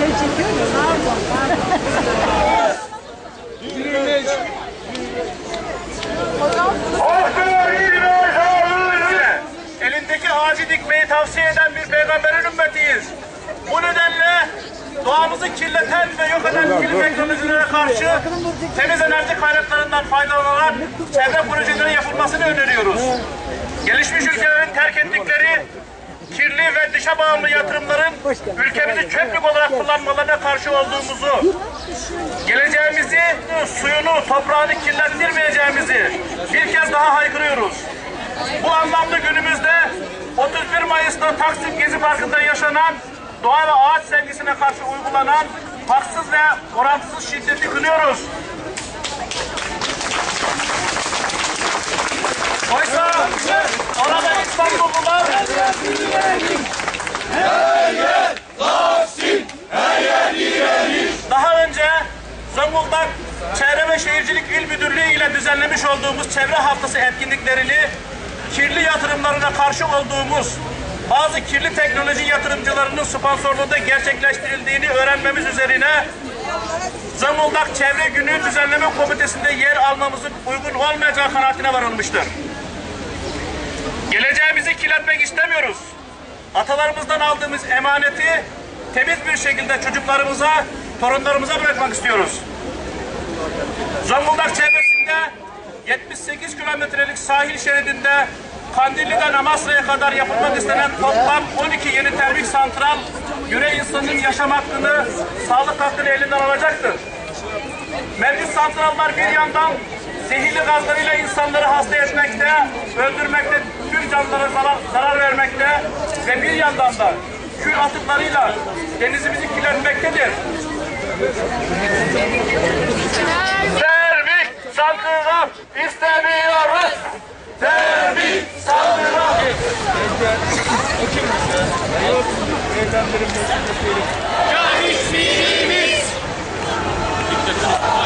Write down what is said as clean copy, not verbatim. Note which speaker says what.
Speaker 1: Elindeki ağacı dikmeyi tavsiye eden bir peygamberin ümmetiyiz. Bu nedenle doğamızı kirleten ve yok eden kirli teknolojilere karşı temiz enerji kaynaklarından faydalanarak çevre projeleri yapılmasını öneriyoruz. Gelişmiş ülkelerin terk ettikleri kirli ve dışa bağımlı yatırımların ülkemizi çöplük olarak kullanmalarına karşı olduğumuzu, geleceğimizi, suyunu, toprağını kirlettirmeyeceğimizi bir kez daha haykırıyoruz. Bu anlamda günümüzde 31 Mayıs'ta Taksim Gezi Parkı'nda yaşanan doğa ve ağaç sevgisine karşı uygulanan haksız ve orantısız şiddeti kınıyoruz. Oysa orada İstanbullular daha önce Zonguldak Çevre ve Şehircilik İl Müdürlüğü ile düzenlemiş olduğumuz çevre haftası etkinliklerini kirli yatırımlarına karşı olduğumuz bazı kirli teknoloji yatırımcılarının sponsorluğunda gerçekleştirildiğini öğrenmemiz üzerine Zonguldak Çevre Günü Düzenleme Komitesi'nde yer almamızın uygun olmayacağı kanaatine varılmıştır. Geleceğimizi kirletmek istemiyoruz. Atalarımızdan aldığımız emaneti temiz bir şekilde çocuklarımıza, torunlarımıza bırakmak istiyoruz. Zonguldak çevresinde 78 kilometrelik sahil şeridinde Kandilli'den Amasra'ya kadar yapılmak istenen toplam 12 yeni termik santral yüreği insanın yaşam hakkını, sağlık hakkını elinden alacaktır. Mevcut santrallar bir yandan zehirli gazlarıyla insanları hasta etmekte, öldürmekte, tüm canlılara zarar vermekte ve bir yandan da kül atıklarıyla denizimizi kirletmektedir. Termik santral istemiyoruz. Termik santral. Ya hiçbirimiz